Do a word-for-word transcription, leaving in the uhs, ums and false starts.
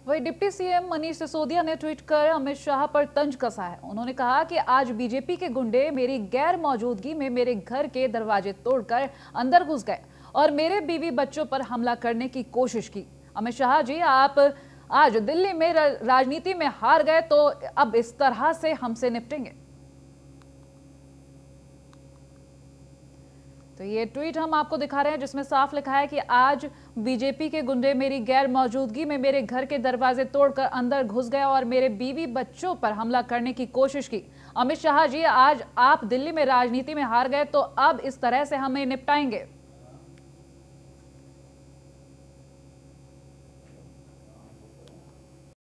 वही deputy CM Manish Sisodia ने tweet कर अमित शाह पर तंज कसा है। उन्होंने कहा कि आज बीजेपी के गुंडे मेरी गैर मौजूदगी में मेरे घर के दरवाजे तोड़कर अंदर घुस गए और मेरे बीवी बच्चों पर हमला करने की कोशिश की। अमित शाह जी, आप आज दिल्ली में राजनीति में हार गए तो अब इस तरह से हमसे निपटेंगे। तो ये ट्वीट हम आपको दिखा रहे हैं जिसमें साफ लिखा है कि आज बीजेपी के गुंडे मेरी गैर मौजूदगी में मेरे घर के दरवाजे तोड़कर अंदर घुस गए और मेरे बीवी बच्चों पर हमला करने की कोशिश की। अमित शाह जी, आज आप दिल्ली में राजनीति में हार गए तो अब इस तरह से हमें निपटाएंगे।